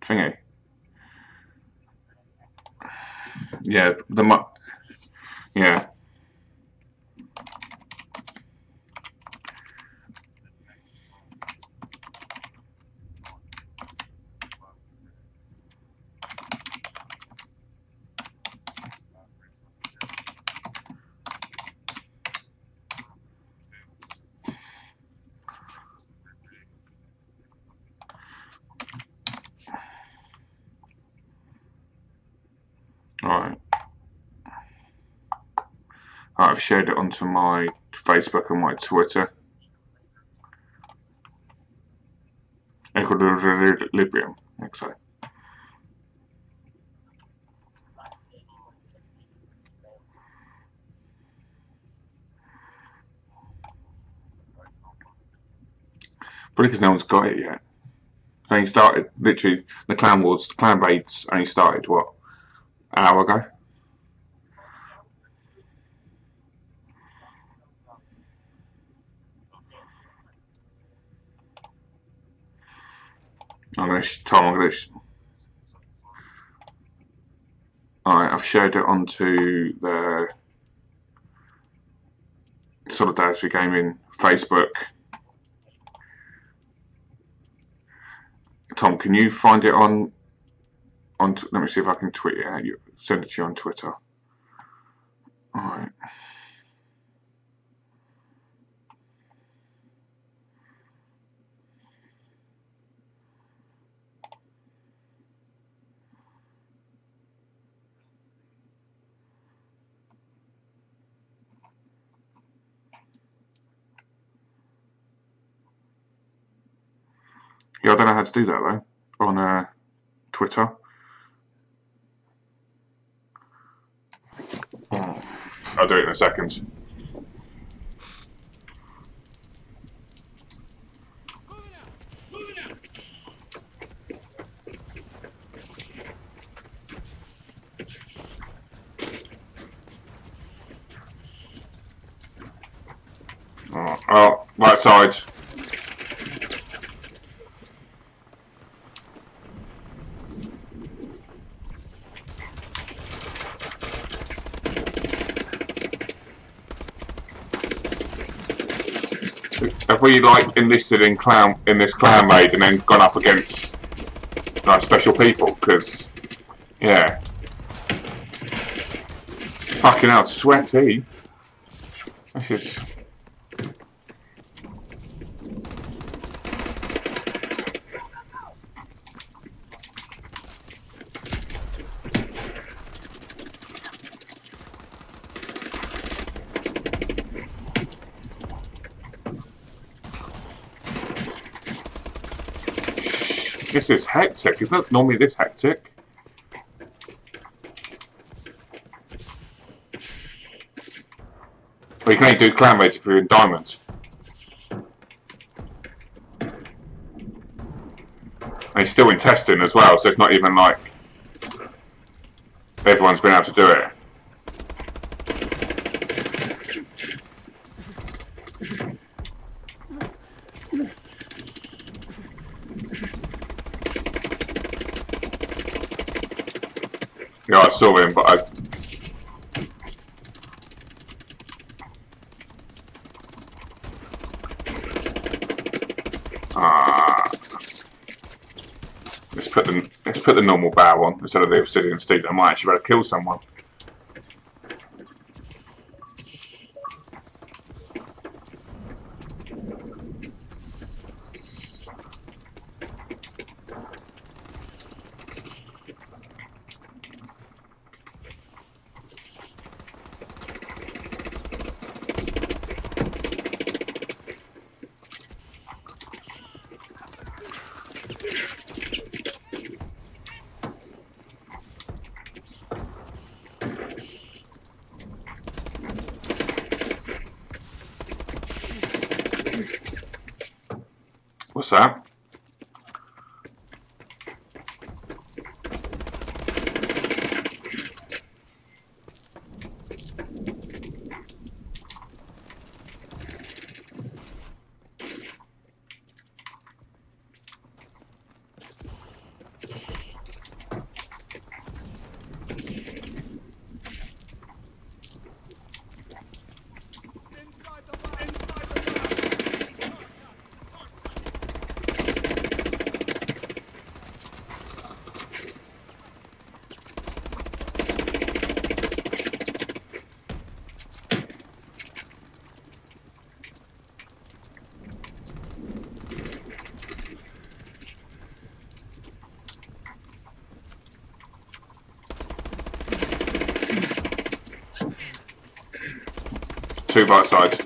thingy. Yeah, yeah. Right. I've shared it onto my Facebook and my Twitter. Equilibrium, I think so. Probably because no one's got it yet. It only started, literally, the Clan Wars, the Clan Raids only started, what, an hour ago? Alright, I've shared it onto the Solidarity Gaming Facebook. Tom, can you find it on let me see if I can tweet it out. Send it to you on Twitter. Alright. Yeah, I don't know how to do that though, on Twitter. I'll do it in a second. Oh, right side. Have we like enlisted in this clan raid and then gone up against like special people? Because yeah, fucking hell, sweaty. This is. This is hectic. It's not normally this hectic. But you can only do clan raids if you're in diamonds. And it's still in testing as well, so it's not even like everyone's been able to do it. Yeah, I saw him, but let's put the normal bow on instead of the obsidian steed. I might actually be able to kill someone. What's that? 2 right side.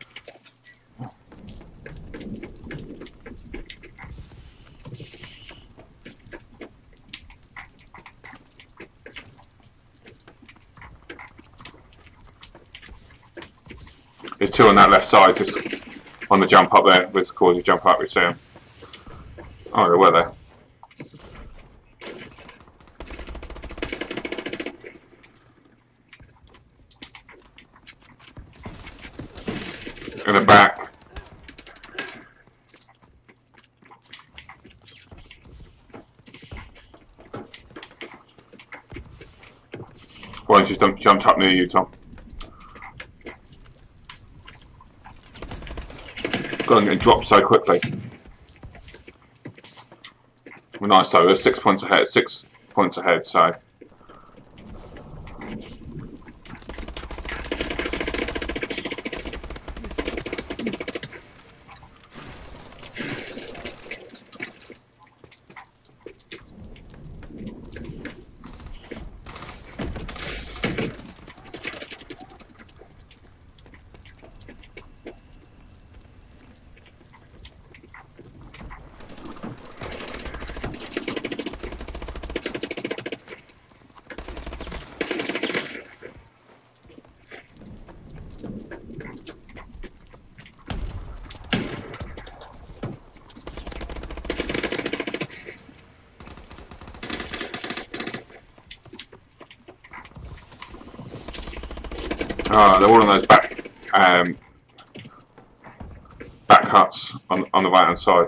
There's 2 on that left side, just on the jump up there. With cause you jump up, you see them. Oh, they were there. In the back. One just jumped up near you, Tom. God, and dropped so quickly. Well, nice though. We're 6 points ahead. 6 points ahead. So. Oh, they're all on those back huts on the right hand side.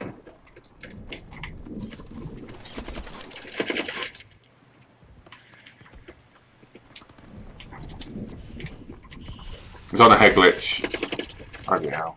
He's on a head glitch. Bloody hell.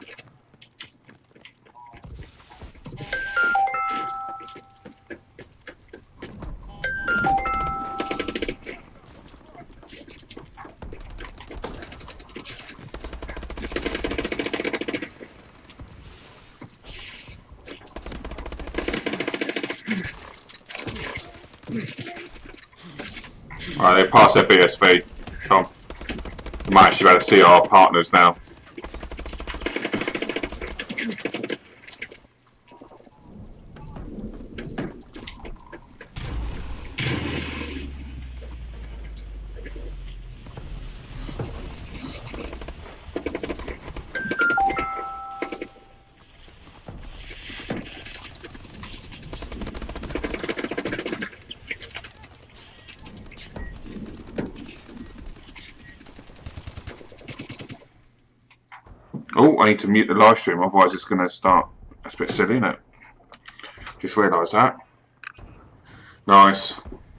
Alright, they've passed their BSV. Tom. We might actually be able to see our partners now. Oh, I need to mute the live stream, otherwise it's going to start. That's a bit silly, isn't it? Just realised that. Nice.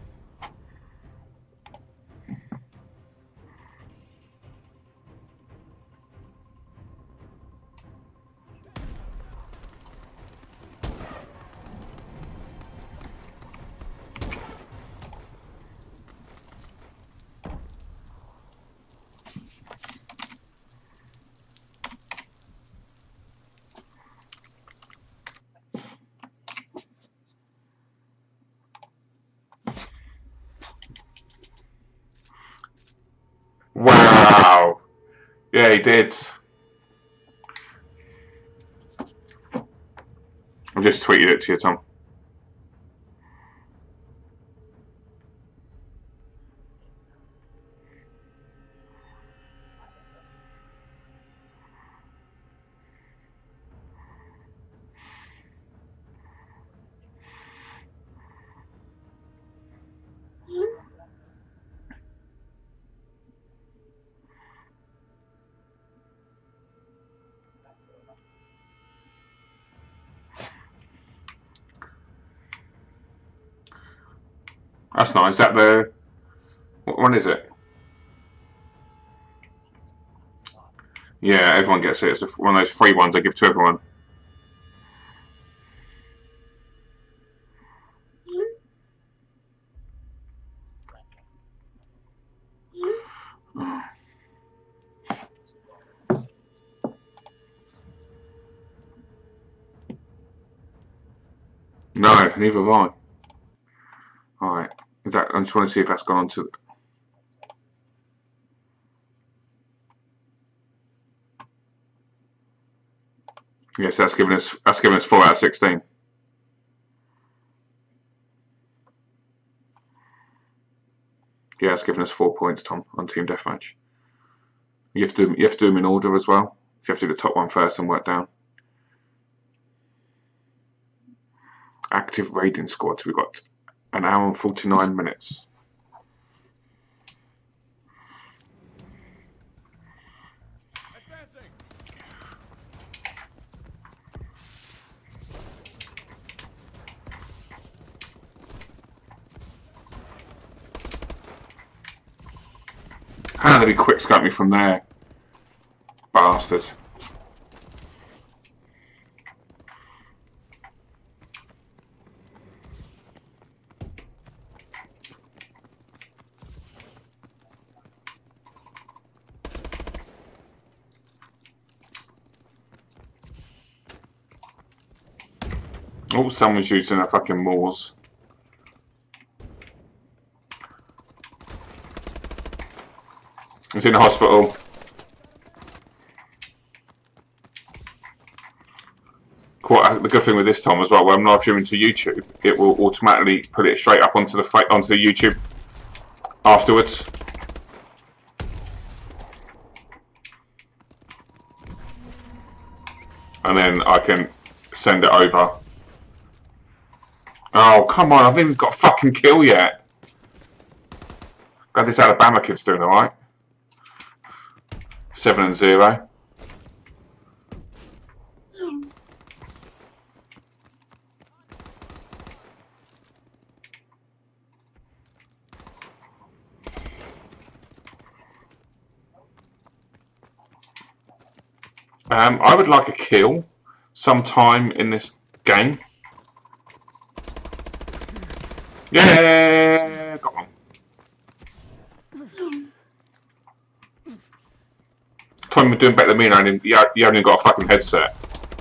Wow. Yeah, he did. I've just tweeted it to you, Tom. That's nice. Is that the... What one is it? Yeah, everyone gets it. It's one of those free ones I give to everyone. No, neither have I. Alright. Is that, I just want to see if that's gone on to... Yes, that's given us 4 out of 16. Yeah, it's given us 4 points, Tom, on Team Deathmatch. You have to do them in order as well. So you have to do the top one first and work down. Active raiding squad. We've got an hour and 49 minutes. How did he quick scope me from there? Bastard. Oh, someone's using a fucking Moors. He's in the hospital. The good thing with this, Tom, as well, when I'm live streaming to YouTube, it will automatically put it straight up onto the YouTube afterwards. And then I can send it over. Oh, come on, I haven't even got a fucking kill yet. Glad this Alabama kid's doing alright. 7-0. I would like a kill sometime in this game. Yeah, got one. Tom, you're doing better than me now. You only got a fucking headset.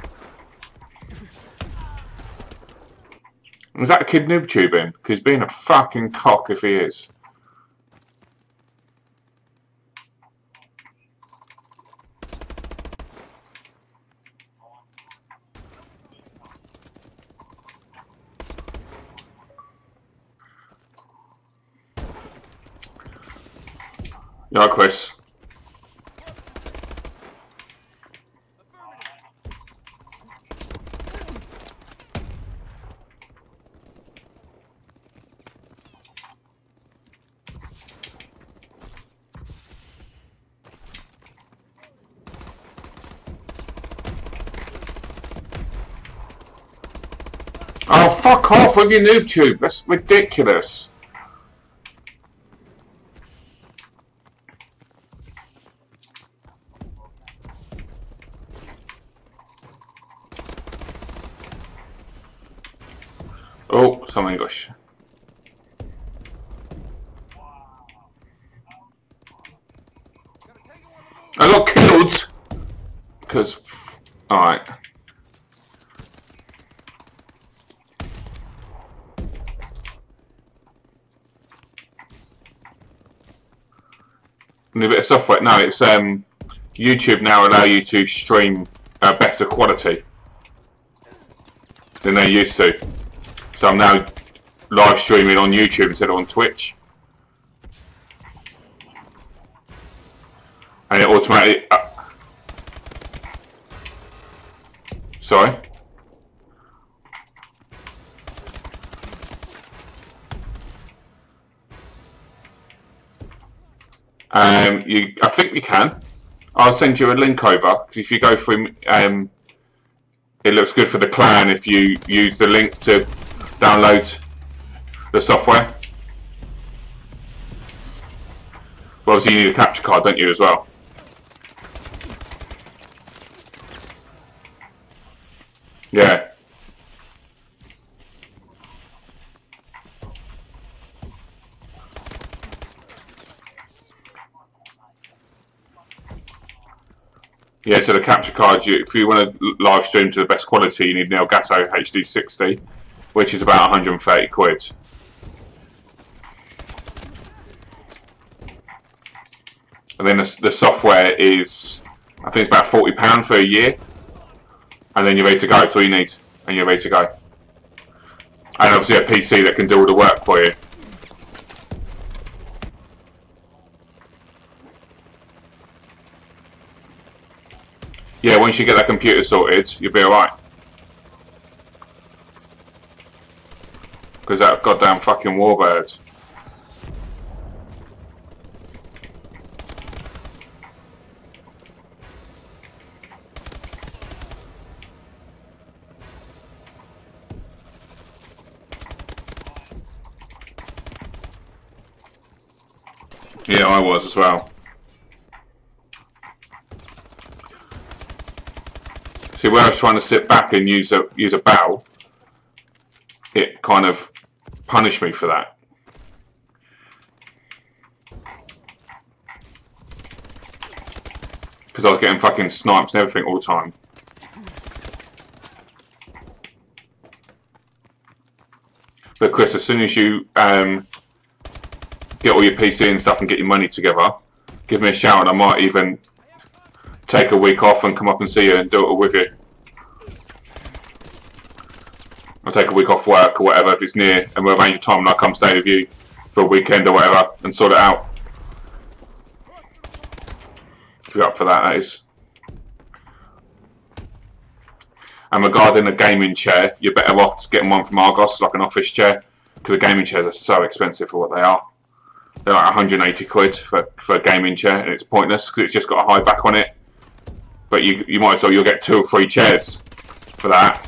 Was that a kid noob tubing? Because he's being a fucking cock if he is. Yeah, Chris. Oh, fuck off with your noob tube. That's ridiculous. Oh, some English. I got killed because. Alright. Need a bit of software. No, it's YouTube now allow you to stream better quality than they used to. So I'm now live streaming on YouTube instead of on Twitch. And it automatically... sorry? I think you can. I'll send you a link over, because if you go through... it looks good for the clan if you use the link to download the software. Well, obviously you need a capture card, don't you, as well? Yeah. Yeah, so the capture card, if you want to live stream to the best quality, you need an Elgato HD 60, which is about 130 quid. And then the software is, I think it's about £40 for a year. and then you're ready to go. That's all you need, and you're ready to go. And obviously a PC that can do all the work for you. Yeah, once you get that computer sorted, you'll be alright. Because that goddamn fucking warbird. Yeah, I was as well. See, where I was trying to sit back and use a bow, it kind of punished me for that. Because I was getting fucking snipes and everything all the time. But Chris, as soon as you get all your PC and stuff and get your money together, give me a shout and I might even take a week off and come up and see you and do it all with you. I'll take a week off work or whatever if it's near, and we'll arrange a time and I'll come stay with you for a weekend or whatever and sort it out. If you're up for that, that is. And regarding a gaming chair, you're better off getting one from Argos, like an office chair, because the gaming chairs are so expensive for what they are. They're like 180 quid for a gaming chair, and it's pointless because it's just got a high back on it. But you might as well, you'll get 2 or 3 chairs for that.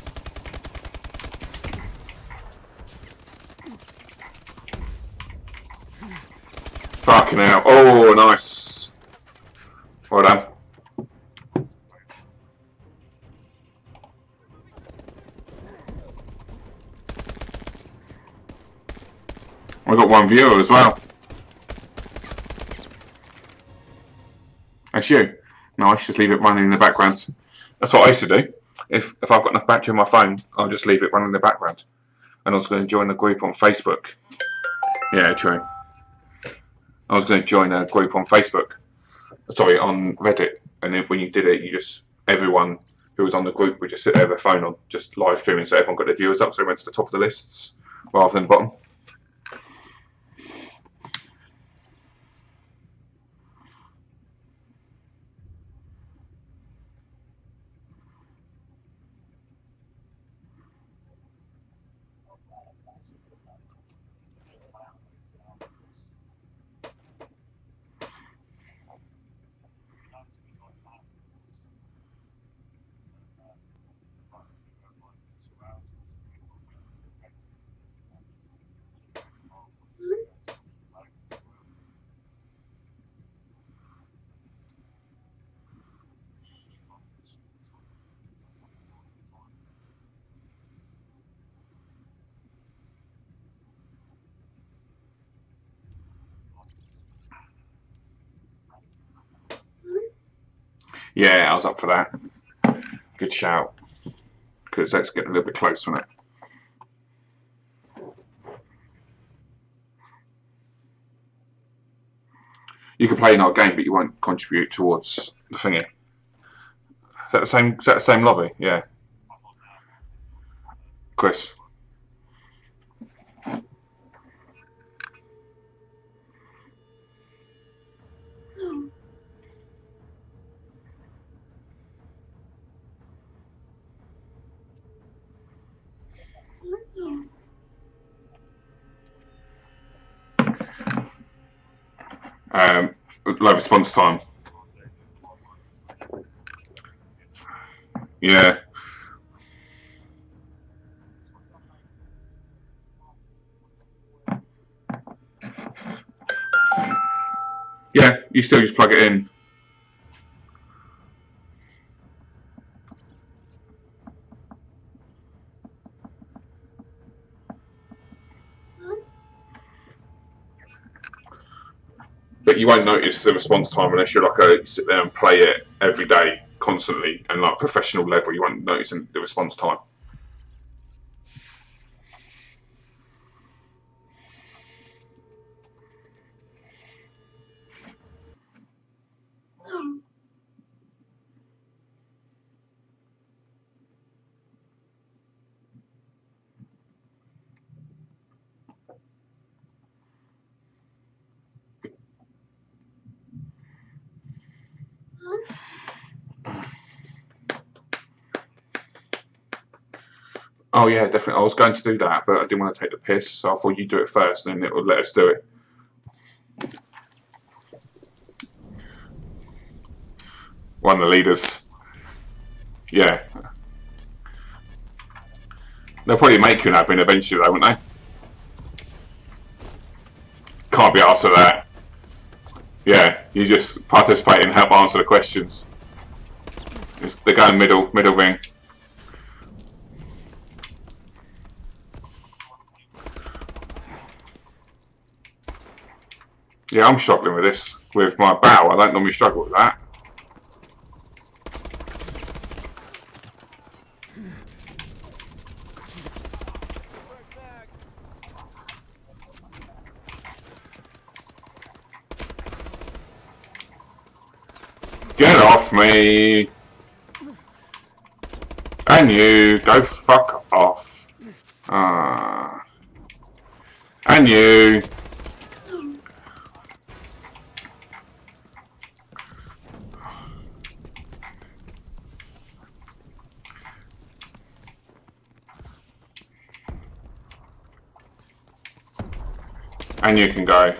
Fucking hell. Oh, nice. Well done. I got 1 viewer as well. That's you. Nice, just leave it running in the background. That's what I used to do. If I've got enough battery on my phone, I'll just leave it running in the background. And I was going to join the group on Facebook. Yeah, true. I was going to join a group on Facebook. Sorry, on Reddit. And then when you did it, you just, everyone who was on the group would just sit there with their phone on, just live streaming, so everyone got their viewers up, so they went to the top of the lists rather than the bottom. Yeah, I was up for that. Good shout. Because that's getting a little bit close, isn't it? You can play in our game, but you won't contribute towards the thingy. Is that the same lobby? Yeah. Chris. Low response time. Yeah. Yeah, you still just plug it in. But you won't notice the response time unless you're like sit there and play it every day, constantly, and like professional level. You won't notice the response time. Oh yeah, definitely. I was going to do that, but I didn't want to take the piss, so I thought you'd do it first, and then it would let us do it. One of the leaders. Yeah. They'll probably make you an admin eventually, though, won't they? Can't be asked for that. Yeah, you just participate and help answer the questions. They're going middle ring. Yeah, I'm struggling with this. With my bow, I don't normally struggle with that. Get off me! And you, go fuck off. And you. And you can go.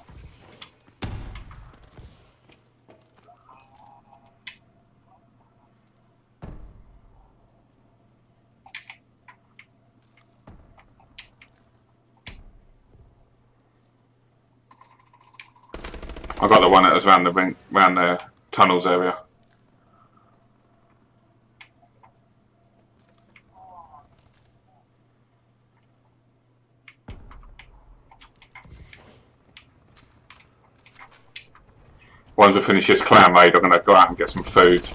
I got the one that was around the tunnels area. Once we finish this clan raid, I'm going to go out and get some food.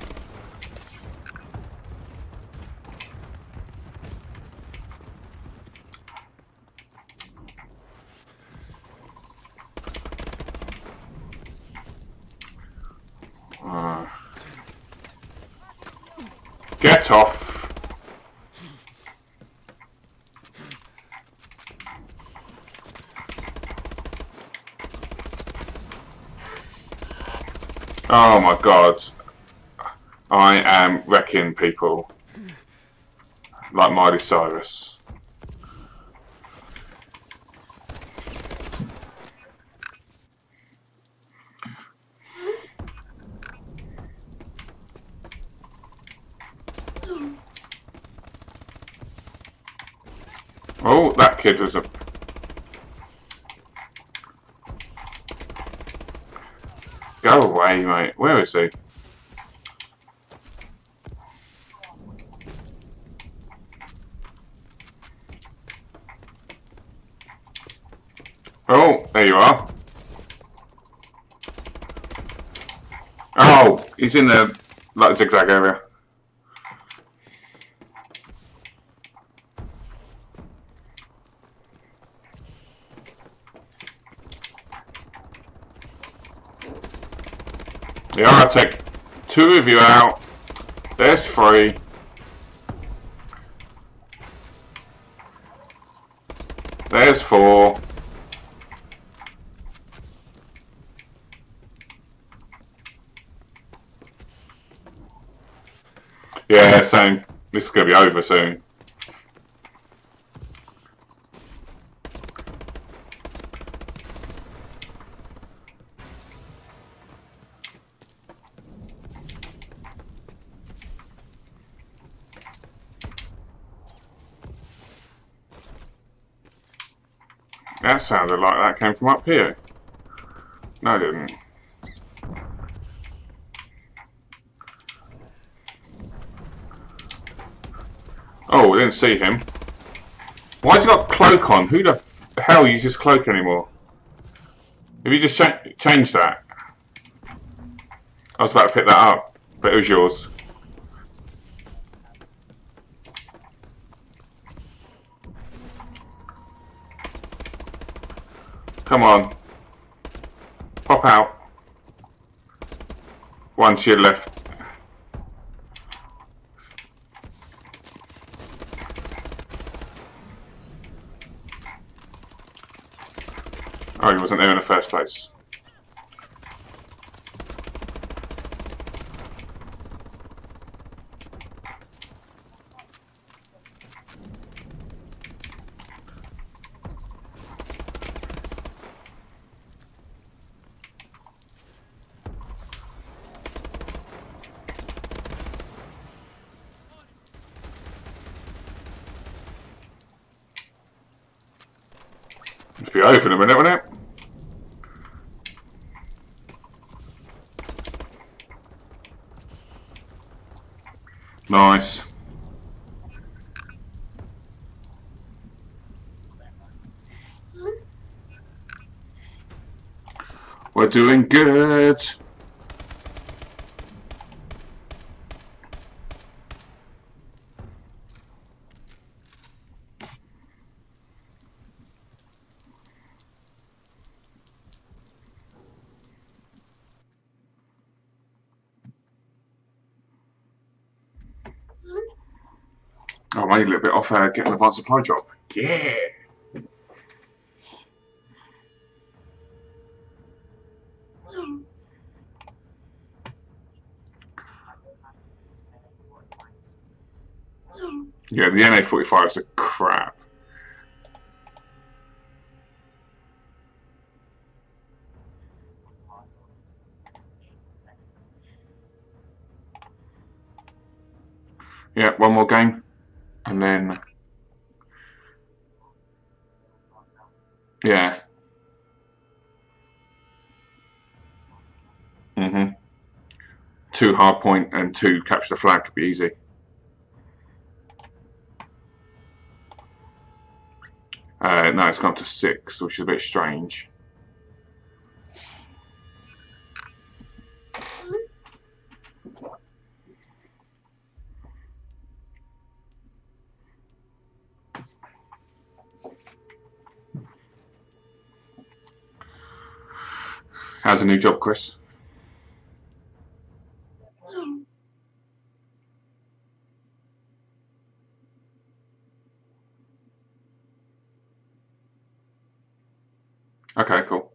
Get off! Oh my god. I am wrecking people. Like Miley Cyrus. Oh, that kid was a... Go away, mate. Where is he? Oh, there you are. Oh, he's in the like zigzag area. Yeah, I'll take two of you out. There's three. There's four. Yeah, same. This is going to be over soon. That sounded like that came from up here. No, it didn't. Oh, I didn't see him. Why's he got cloak on? Who the hell uses cloak anymore? Have you just changed that? I was about to pick that up, but it was yours. Come on. Pop out. One to your left. Oh, he wasn't there in the first place. Must be over in a minute, won't it? Nice. We're doing good. Oh, I made a little bit off getting an advanced supply drop. Yeah. Yeah, the NA45s are crap. Yeah, one more game. And then... Yeah. Mm-hmm. 2 hardpoint and 2 capture the flag could be easy. No, it's gone to 6, which is a bit strange. How's the new job, Chris? Okay, cool.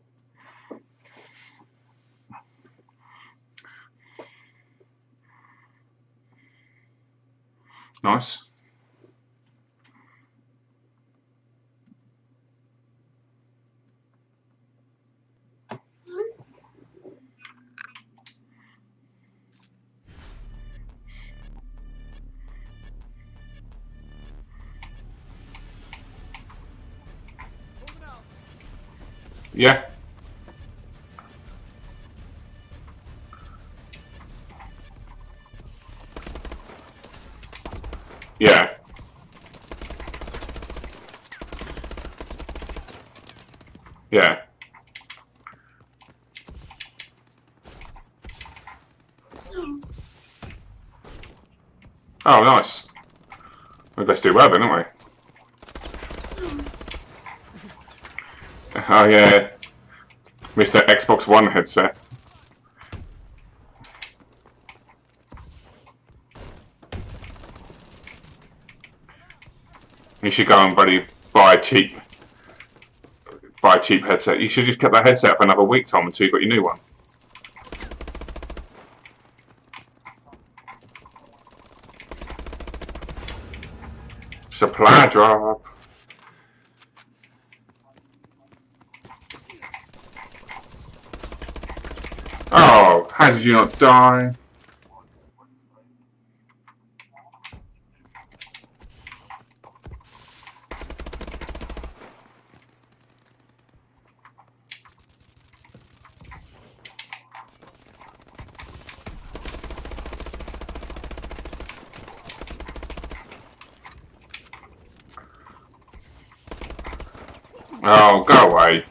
Nice. Yeah. Yeah. Yeah. Oh, nice. We best do well then, don't we? Oh, yeah. Mr. Xbox One headset. You should go and buy a cheap headset. You should just keep that headset for another week, Tom, until you got your new one. Supply drop. Oh, how did you not die? Oh, go away.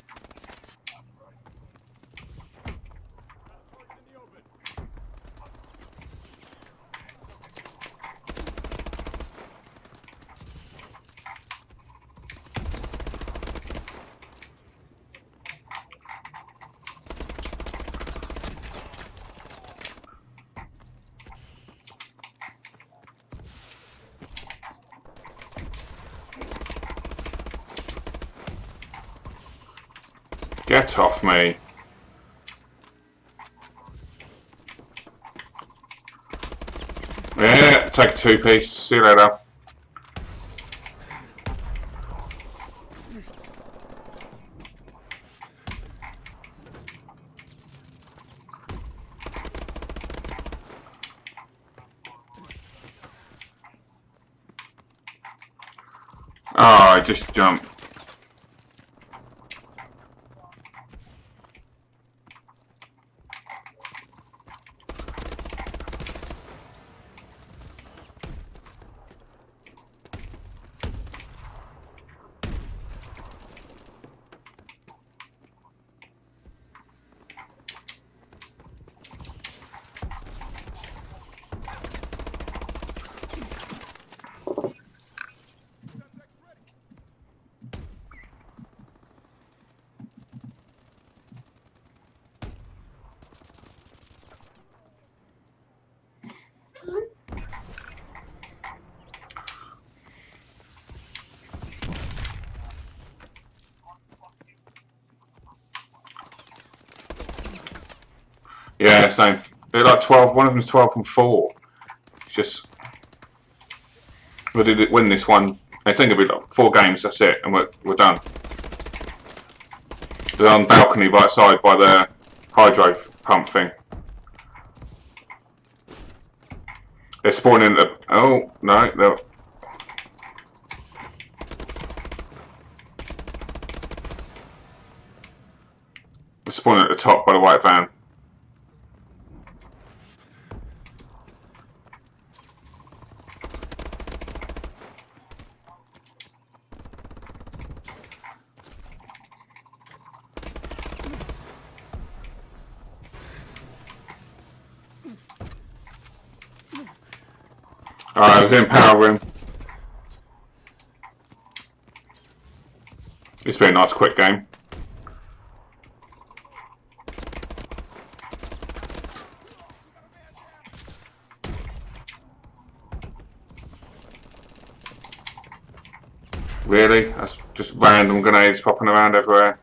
Get off me. Yeah, take a 2-piece. See you later. Oh, I just jumped. Yeah, same. They're like 12. One of them's 12 and 4. It's just we did win this one. It's only gonna be like 4 games. That's it, and we're done. They're on the balcony right side by the hydro pump thing. They're spawning at the... Oh, no. They're spawning at the top by the white van. Alright, I was in power room. It's been a nice quick game. Really? That's just random grenades popping around everywhere.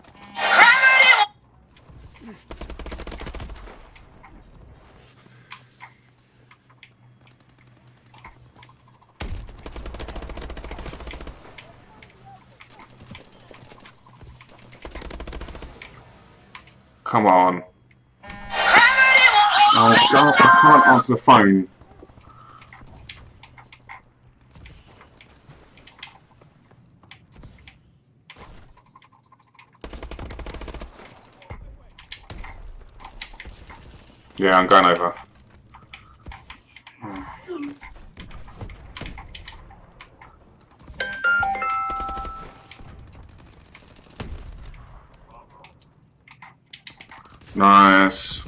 Come on. Oh God, I can't answer the phone. Yeah, I'm going over. Nice.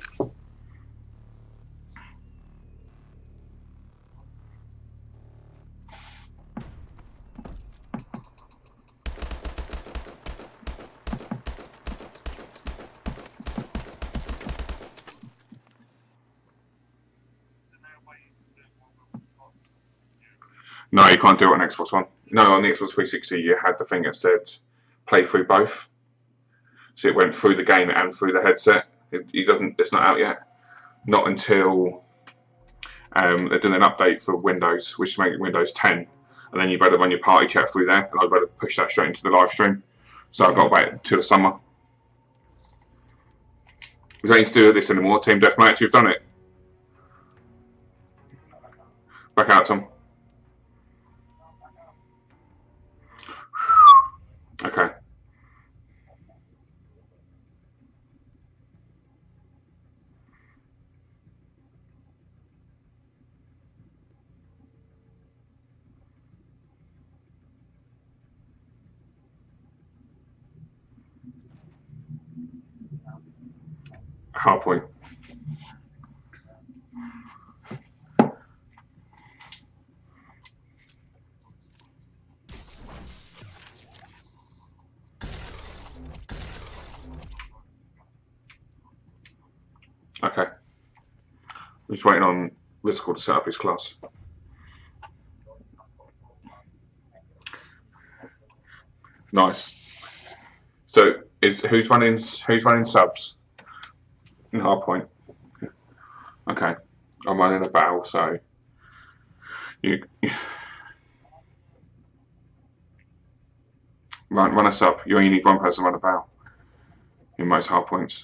No, you can't do it on Xbox One. No, on the Xbox 360 you had the thing that said play through both. So it went through the game and through the headset. It's not out yet. Not until they're doing an update for Windows, which is making Windows 10. And then you better run your party chat through there, and I'd better push that straight into the live stream. So I've got to wait until the summer. We don't need to do this anymore. Team Deathmatch, you've done it. Back out, Tom. Okay. Hard point. Okay. I'm just waiting on Rizicle to set up his class. Nice. So who's running subs in Hardpoint? Okay. I'm running a battle, so you run a sub. You only need one person to run a battle in most Hardpoints.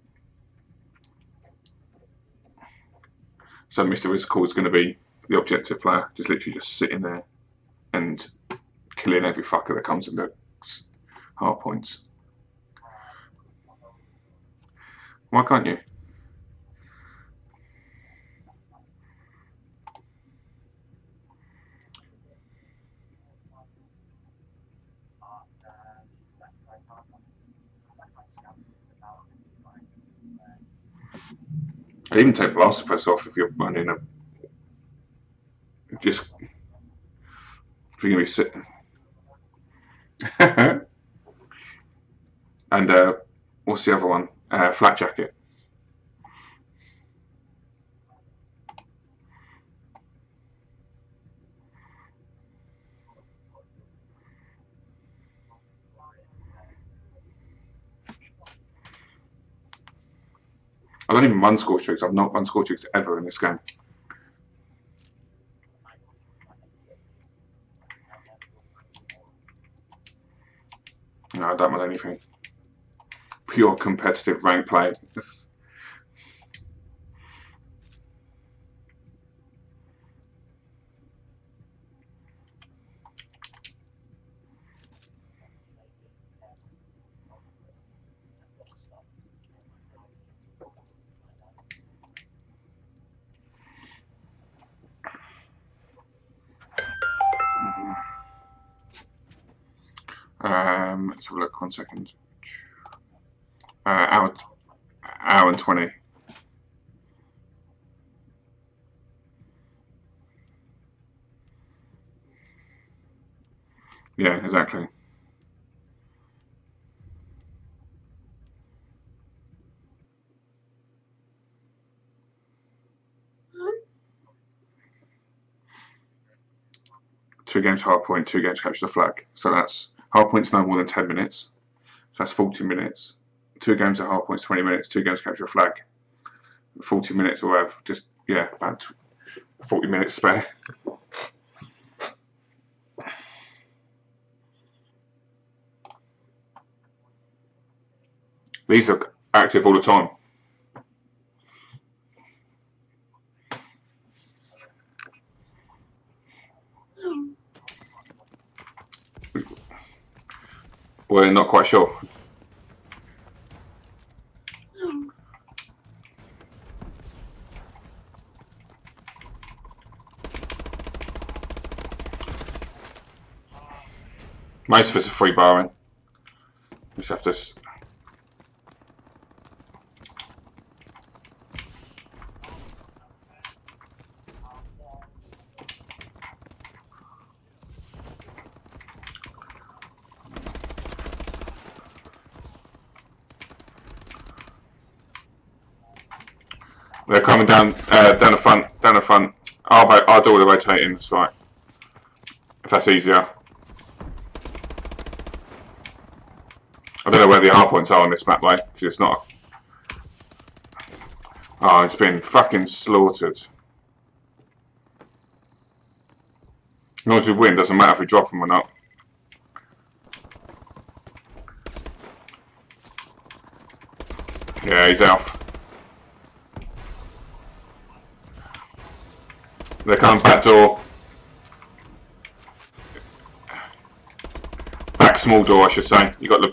So Mr. Rizicle is going to be the objective player, just literally just sitting there and killing every fucker that comes in the Hardpoints. Why can't you? I'd even take Blast Suppress off if you're running a... Just... If you're going to be sitting... And what's the other one? Flat Jacket. I don't even run score streaks. I've not run score streaks ever in this game. No, I don't want anything. Pure competitive rank play. Let's have a look. 1 second. Hour and 20. Yeah, exactly. Two games hardpoint, 2 games capture the flag. So that's hardpoint's no more than 10 minutes. So that's 40 minutes. 2 games at hardpoint's 20 minutes. 2 games capture a flag. 40 minutes will have just, yeah, about 40 minutes spare. These are active all the time. We're not quite sure. Most of us are free barring. Just have to. They're coming down the front. Down the front. I'll do all the rotating. That's right. If that's easier. I don't know where the hardpoints are on this map, though, because it's not. Oh, it's been fucking slaughtered. As long as we win, doesn't matter if we drop them or not. Yeah, he's out. They're coming back door. Back small door, I should say. You got the.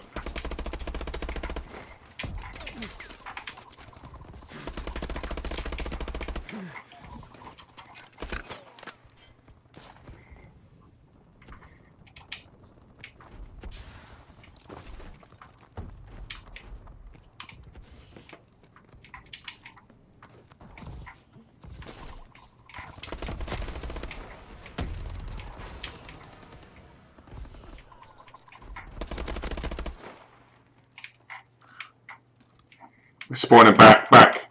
Spawning back.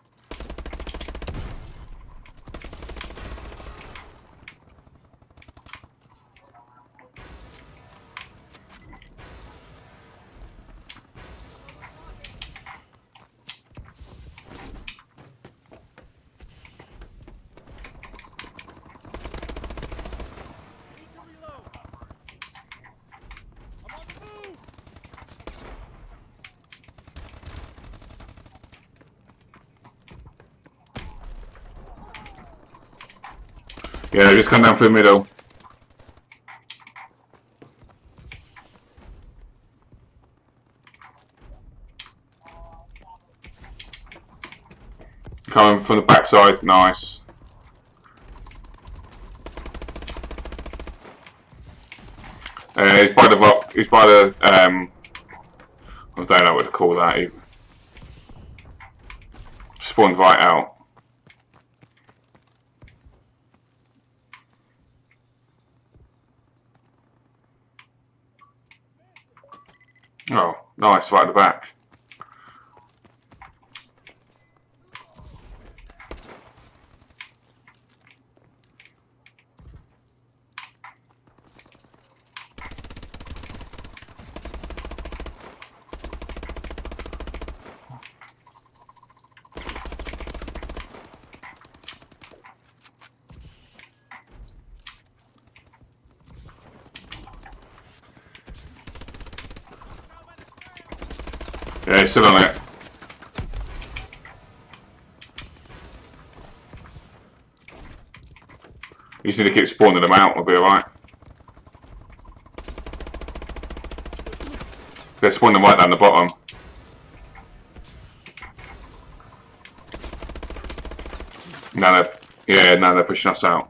Yeah, just come down through the middle. Coming from the backside, nice. He's by the rock. He's by the. I don't know what to call that even. Spawned right out. Oh, nice, right at the back. Yeah, he's still on it. You just need to keep spawning them out, we'll be alright. They're spawning right down the bottom. Now they're pushing us out.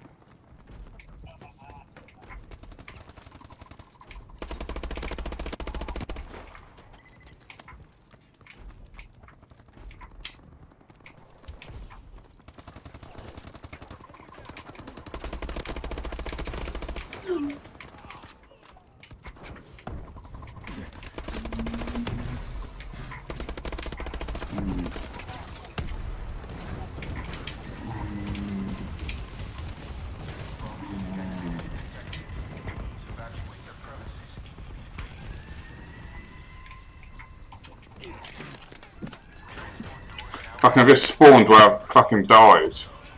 Fucking, I just spawned where I fucking died.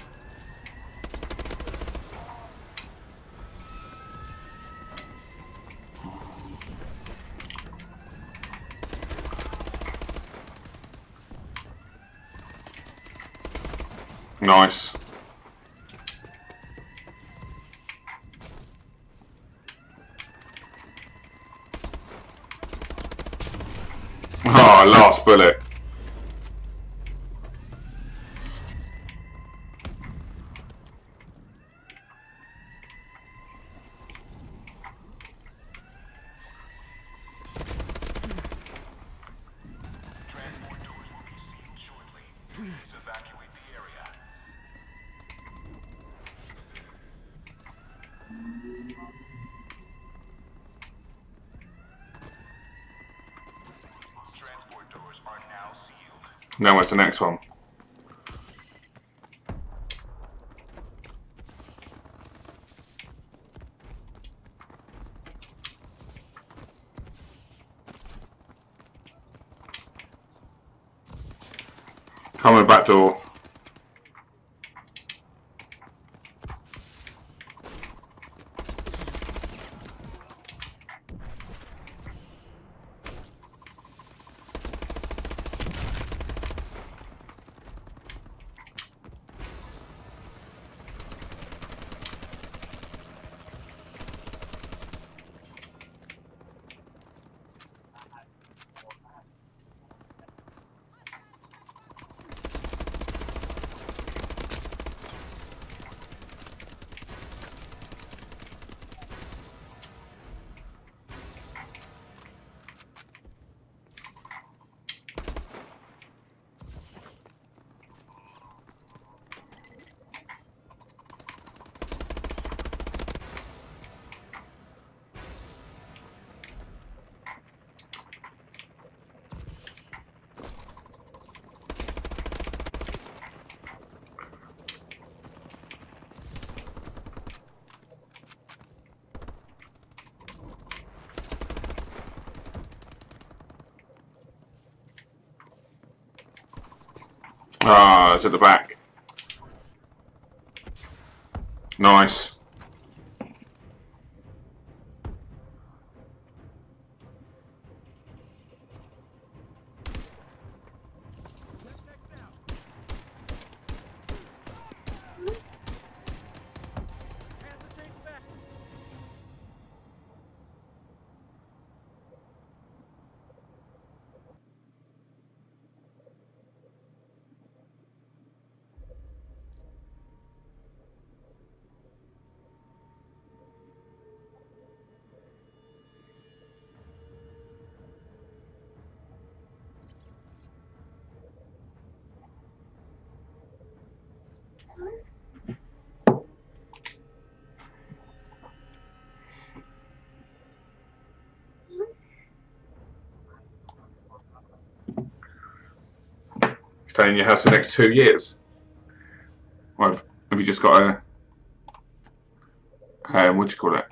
Nice. Oh, last bullet. Now where's the next one? Come in the back door. Ah, it's at the back. Nice. Stay in your house for the next 2 years. Well, have you just got a what do you call it?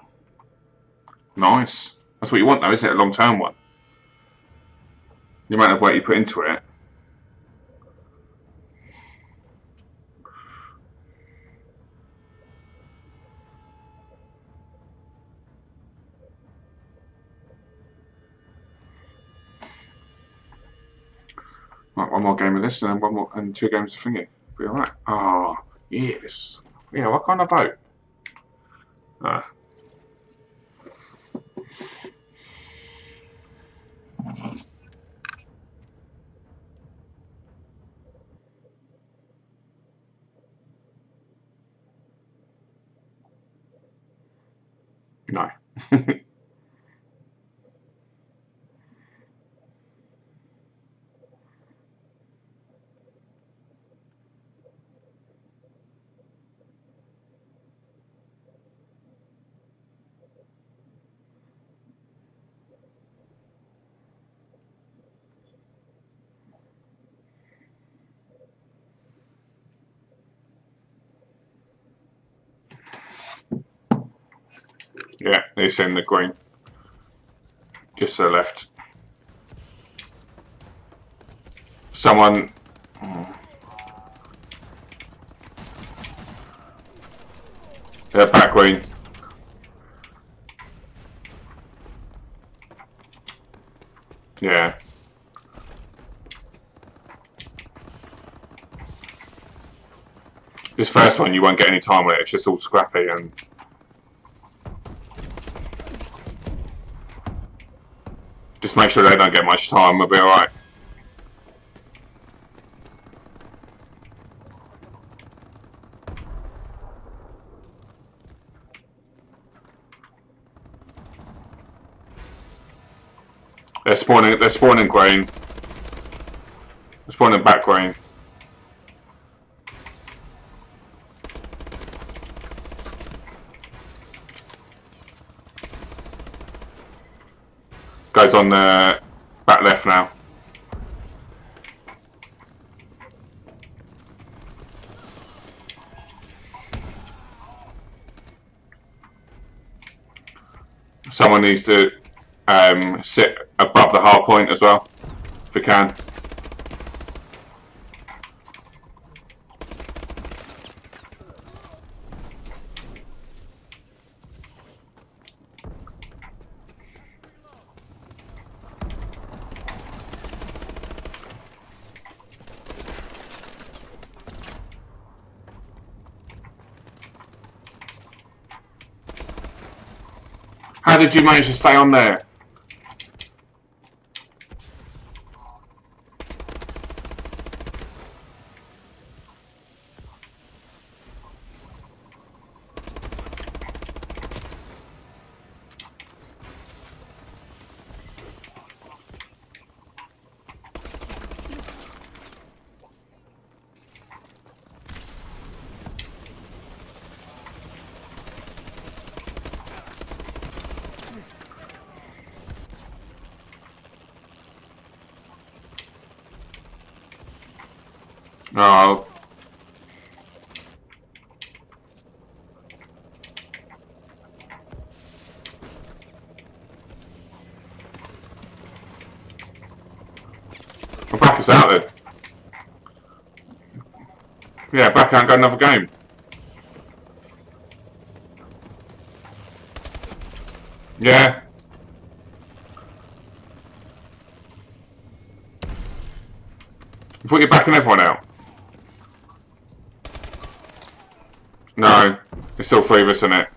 Nice. That's what you want though, isn't it? A long-term one. The amount of work you put into it. Right, one more game of this, and then one more, and 2 games of thingy. Be alright. Oh, yes. Yeah, what kind of vote? No. Yeah, it's in the green. Just to the left. Someone... Yeah, back green. Yeah. This first one, you won't get any time with it. It's just all scrappy and... Just make sure they don't get much time. We'll be alright. They're spawning green. They're spawning back green. Goes on the back left now. Someone needs to sit above the hard point as well, if we can. How did you manage to stay on there? Oh. Well, back us out then. Yeah, back out and go another game. Yeah. I thought you're backing everyone out. No, there's still 3 of us in it.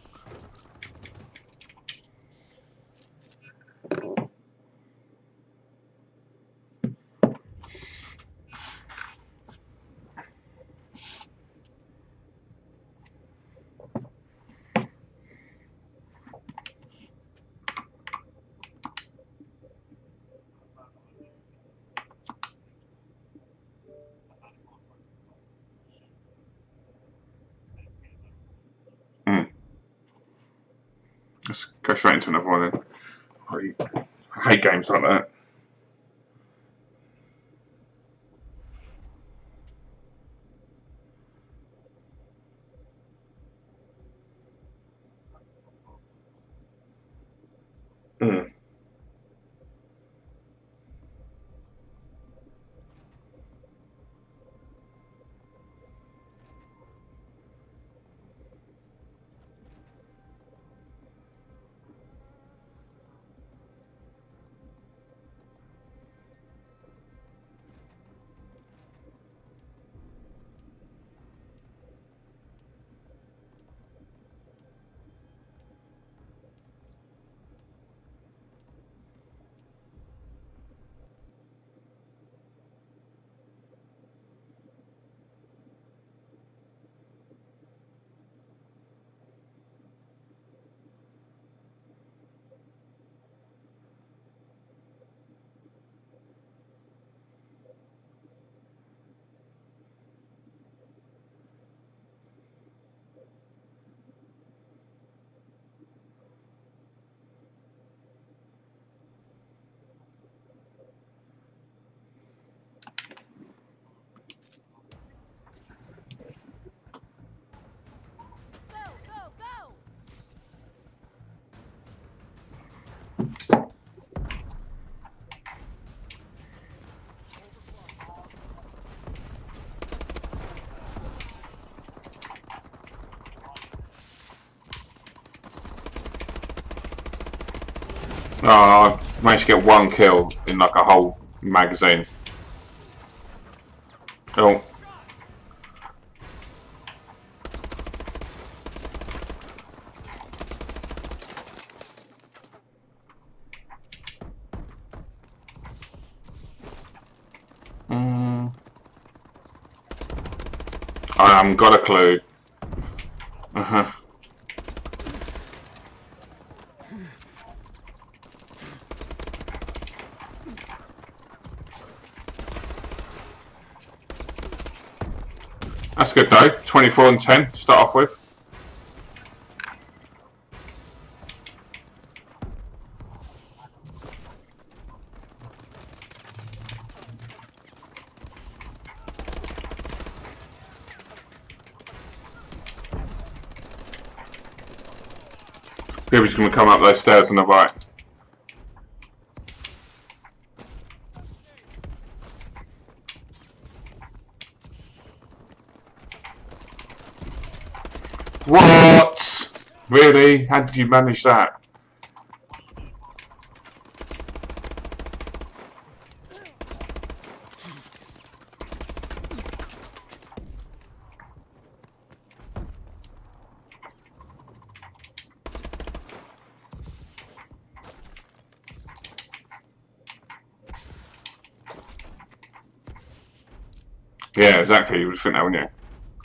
Let's go straight into another one then. I hate games like that. Oh, I've managed to get 1 kill in like a whole magazine. Oh. I haven't got a clue. That's good though. 24 and 10 to start off with. People's going to come up those stairs on the right. What? Really? How did you manage that? Yeah, exactly. You would think that, wouldn't you?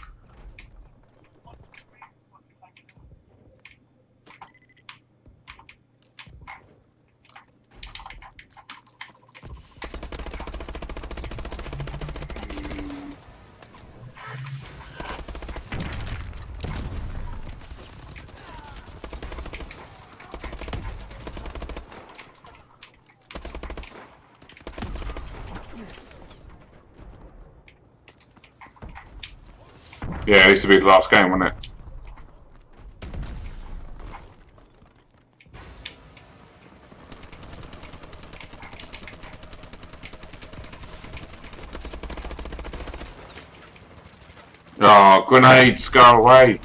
Yeah, it used to be the last game, wasn't it? Oh, grenades, go away.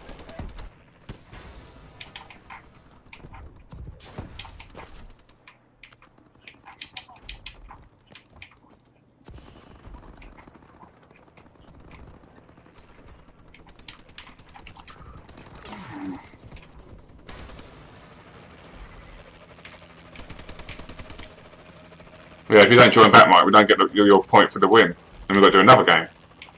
Yeah, if you don't join back, Mike, we don't get your point for the win. Then we've got to do another game.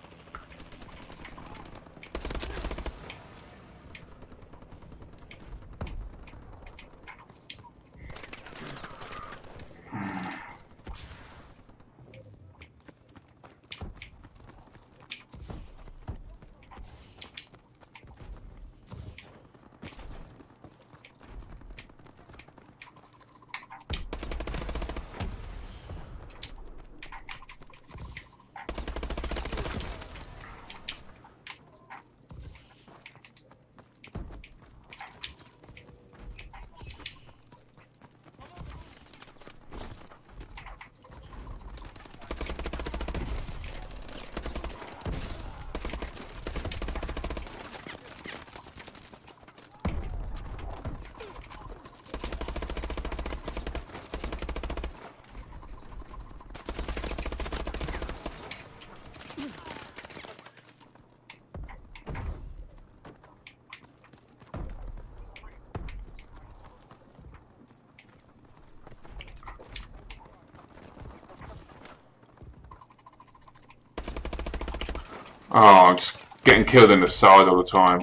Oh, I'm just getting killed in the side all the time.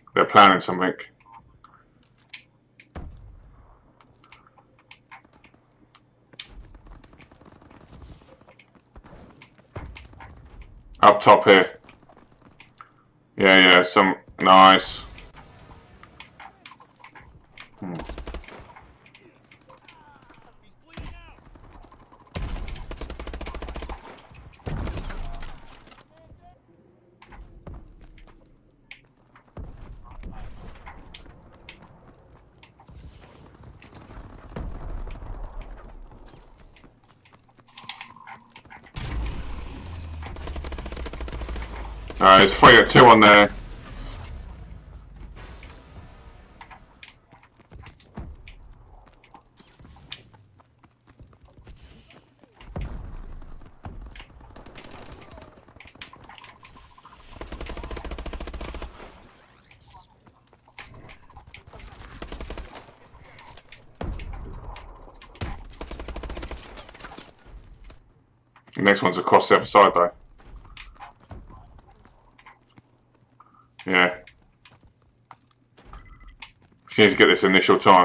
They're planning something. Up top here. Yeah, some nice. There's 3 on there. The next one's across the other side though. Yeah. She needs to get this initial time.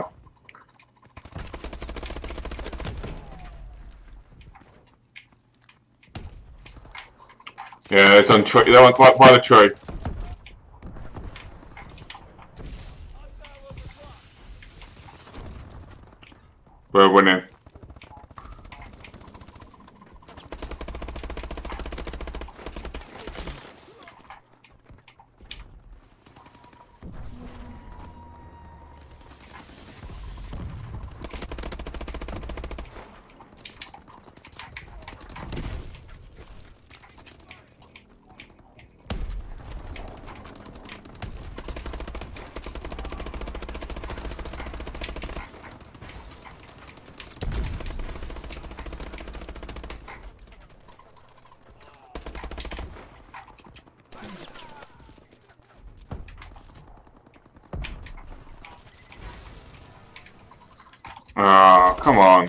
Yeah, it's on tree. They're on by the tree. We're winning. Oh, come on.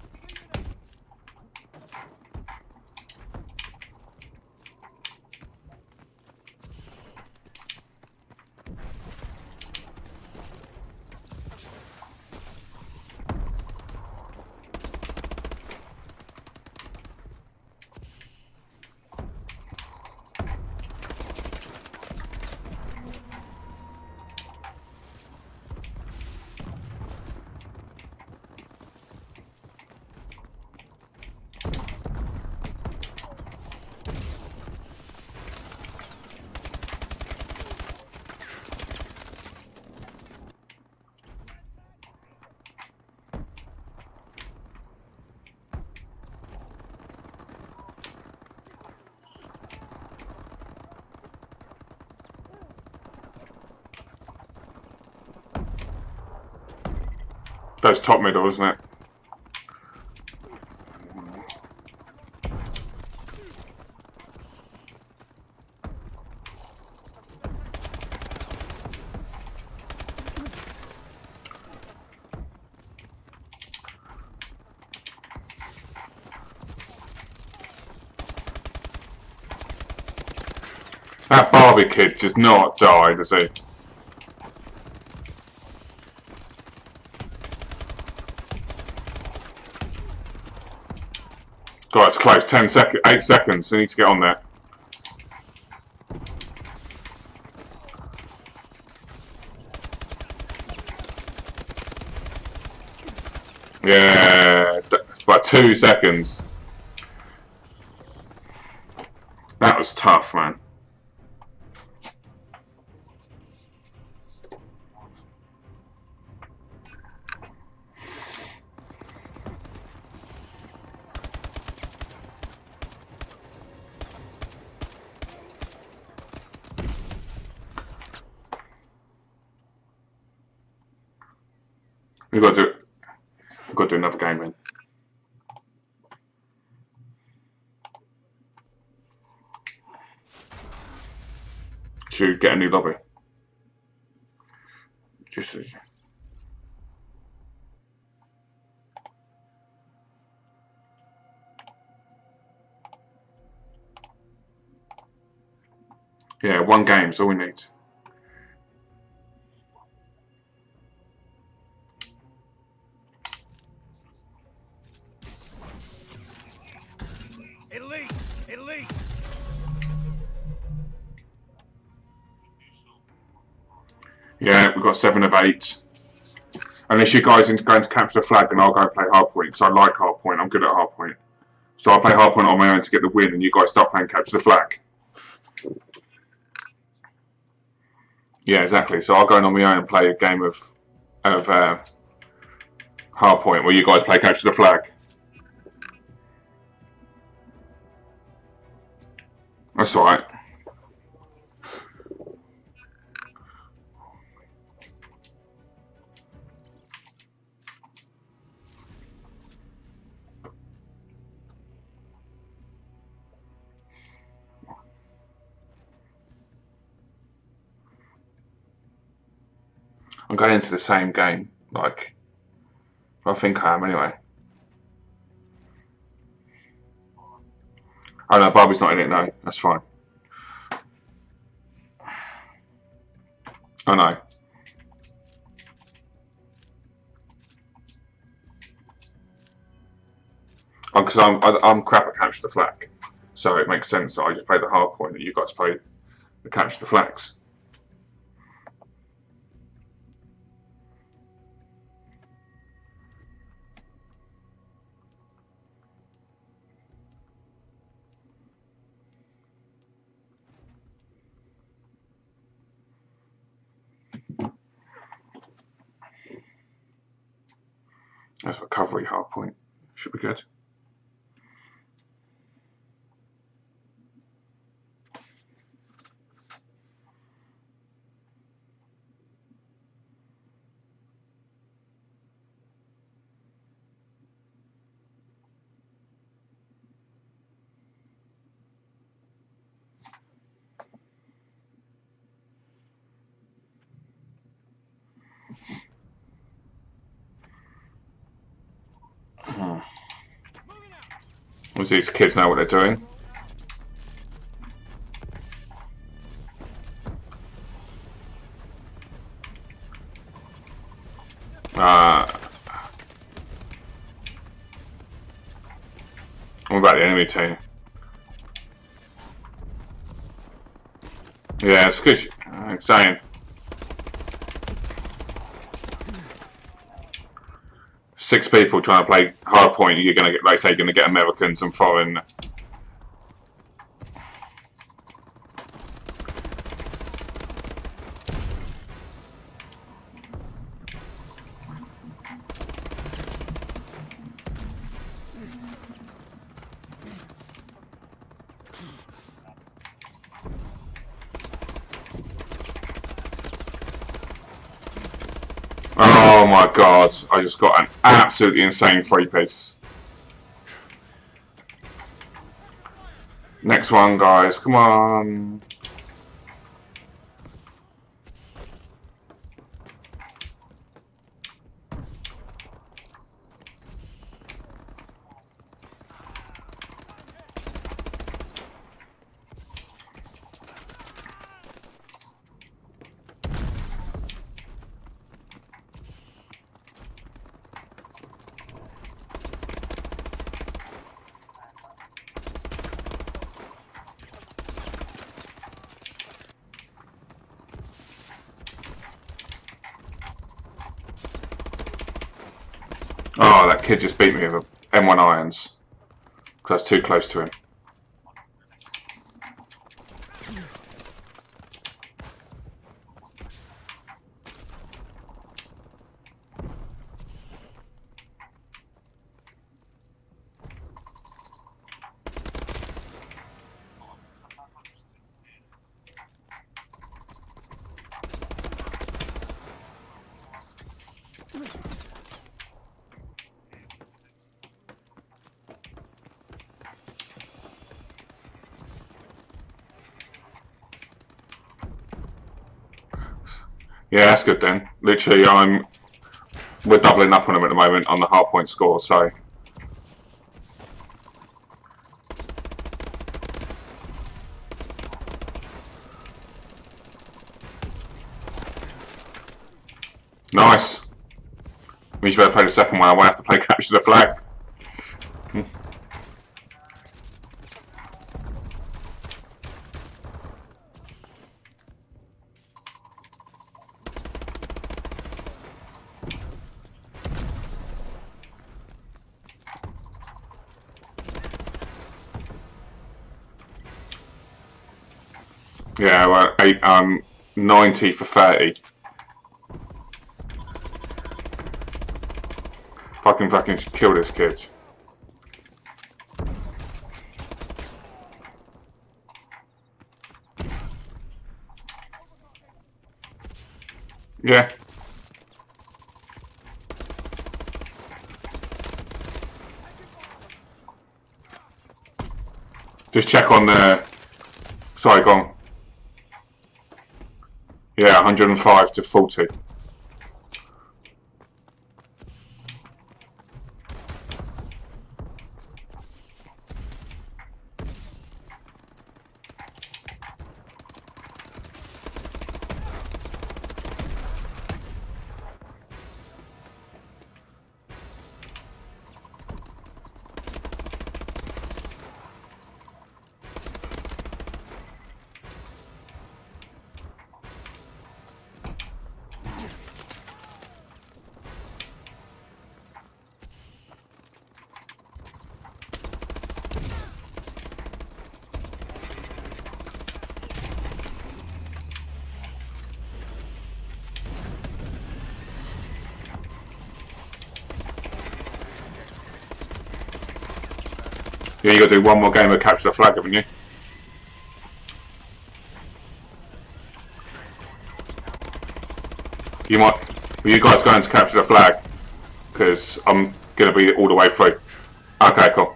That's top middle, isn't it? That Barbie kid does not die, does he? God, it's close. 8 seconds. I need to get on there. Yeah, by 2 seconds. That was tough, man. We've got to do another game then. Should we get a new lobby? Just yeah, 1 game is all we need. Yeah, we've got 7 of 8. Unless you guys are going to capture the flag, and I'll go play hardpoint, because I like hardpoint. I'm good at hardpoint. So I'll play hardpoint on my own to get the win, and you guys start playing capture the flag. Yeah, exactly. So I'll go in on my own and play a game of hardpoint where you guys play capture the flag. That's alright. I'm going into the same game, like, I think I am anyway. Oh no, Barbie's not in it, no, that's fine. Oh no. Oh, because I'm crap at capture the flag, so it makes sense that I just play the hard point and you guys play the capture the flags. That's recovery hard point. Should be good. These kids know what they're doing. What about the enemy team? Yeah, it's good. I'm saying. Six people trying to play hardpoint, you're gonna get, like say, you're gonna get Americans and foreign. Oh my god, I just got an absolutely insane free piece. Next one, guys, come on. Oh, that kid just beat me with M1 irons. Because I was too close to him. Yeah, that's good then. Literally, we're doubling up on them at the moment on the hardpoint score, so. Nice. We should better play the second one. I won't have to play capture the flag. Yeah, well, 90 for 30. Fucking kill this kid. Yeah. Just check on the... Sorry, go on. Yeah, 105 to 40. Yeah, you got to do one more game of capture the flag, haven't you? You might. Well, you guys going to capture the flag? Because I'm going to be all the way through. Okay, cool.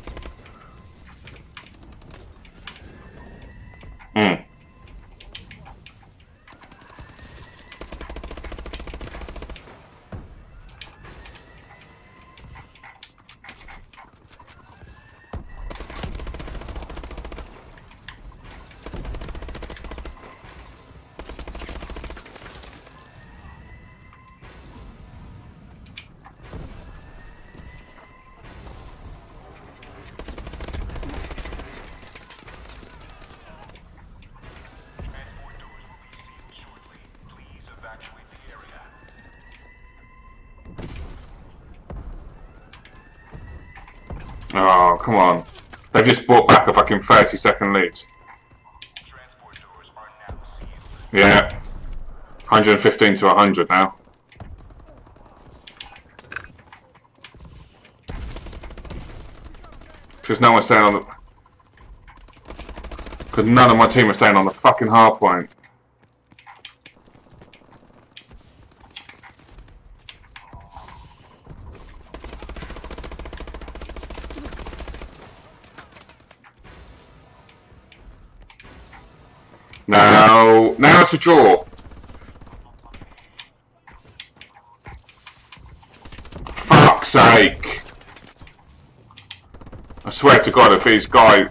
Oh, come on. They've just brought back a fucking 30-second lead. Yeah. 115 to 100 now. Because no one's staying on the... Because none of my team are staying on the fucking hard point. Now it's a draw. Fuck's sake. I swear to God, if these guys...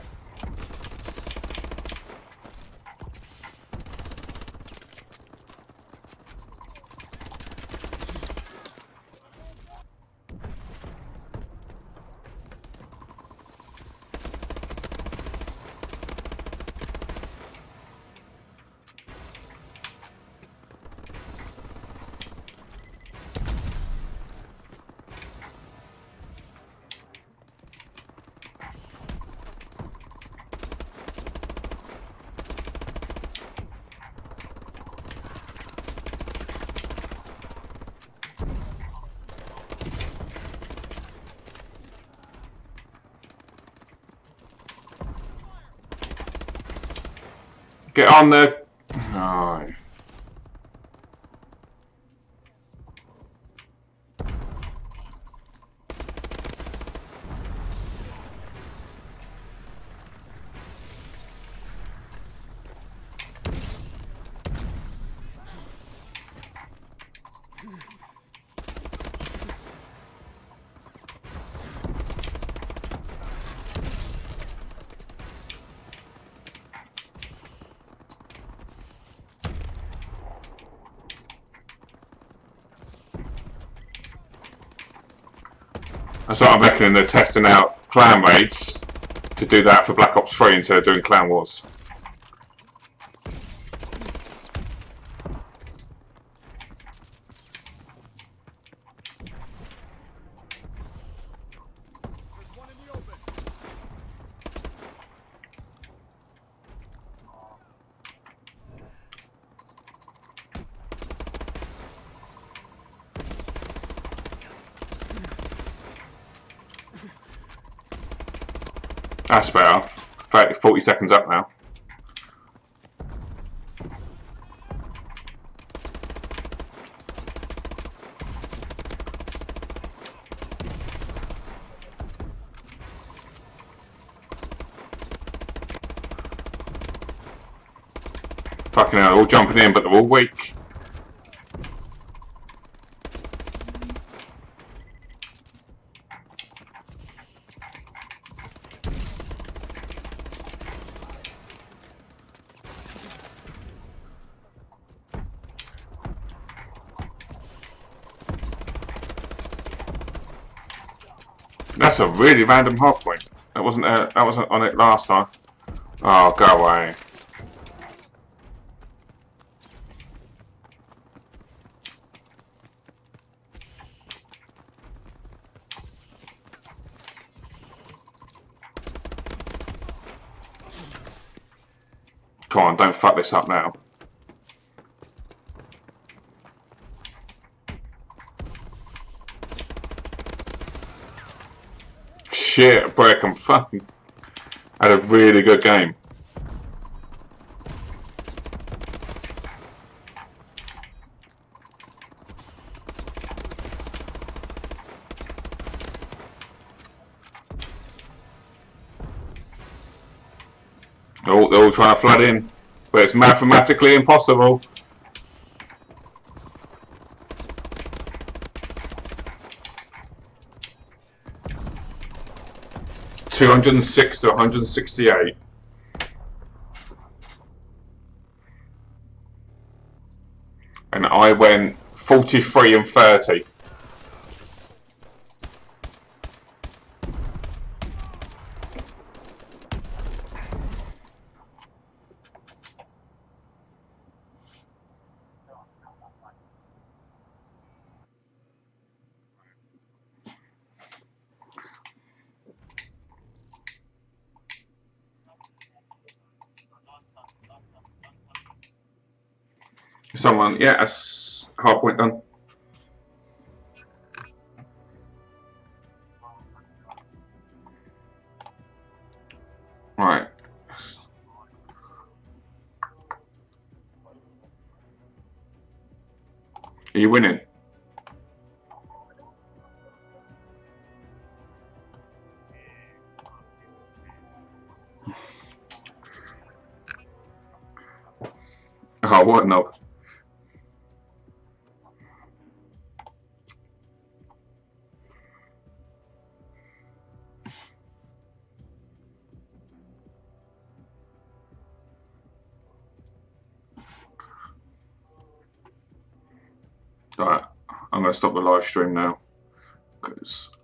Get on the... No. That's what I'm reckoning. They're testing out clan raids to do that for Black Ops 3 instead of doing Clan Wars. That's better. 40 seconds up now. Fucking hell, they're all jumping in, but they're all weak. That's a really random hardpoint. That wasn't on it last time. Oh, go away. Come on, don't fuck this up now. Shit, Brick, I'm fucking... had a really good game. They're all trying to flood in, but it's mathematically impossible. $206 to $168. And I went 43 and 30. Someone, yeah, that's hard point done. Right. Are you winning? Oh, what a knob. Alright, I'm going to stop the live stream now, because